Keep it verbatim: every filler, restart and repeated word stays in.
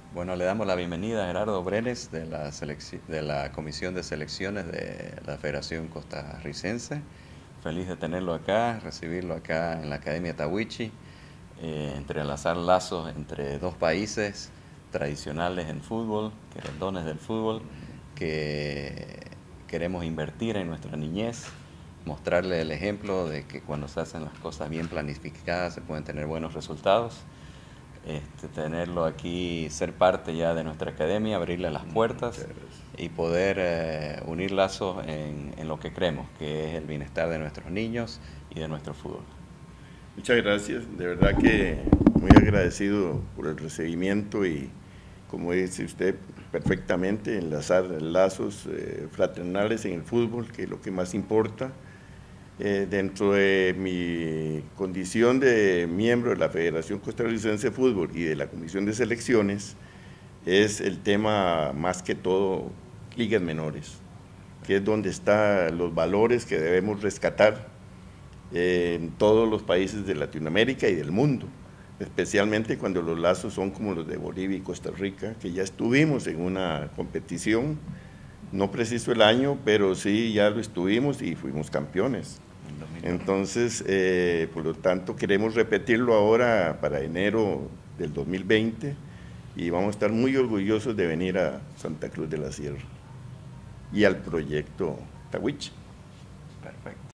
Bueno, le damos la bienvenida a Gerardo Brenes de la, selecci- de la Comisión de Selecciones de la Federación Costarricense. Feliz de tenerlo acá, recibirlo acá en la Academia Tawichi, eh, entrelazar lazos entre dos países tradicionales en fútbol, querendones del fútbol, que queremos invertir en nuestra niñez, mostrarle el ejemplo de que cuando se hacen las cosas bien planificadas se pueden tener buenos resultados. Este, tenerlo aquí, ser parte ya de nuestra academia, abrirle las puertas Muchas gracias. y poder eh, unir lazos en, en lo que creemos, que es el bienestar de nuestros niños y de nuestro fútbol. Muchas gracias, de verdad que muy agradecido por el recibimiento y, como dice usted perfectamente, enlazar lazos eh, fraternales en el fútbol, que es lo que más importa. Eh, dentro de mi condición de miembro de la Federación Costarricense de Fútbol y de la Comisión de Selecciones, es el tema más que todo ligas menores, que es donde están los valores que debemos rescatar eh, en todos los países de Latinoamérica y del mundo, especialmente cuando los lazos son como los de Bolivia y Costa Rica, que ya estuvimos en una competición, no preciso el año, pero sí ya lo estuvimos y fuimos campeones. En dos mil dos. Entonces, eh, por lo tanto, queremos repetirlo ahora para enero del dos mil veinte y vamos a estar muy orgullosos de venir a Santa Cruz de la Sierra y al proyecto Tawichi. Perfecto.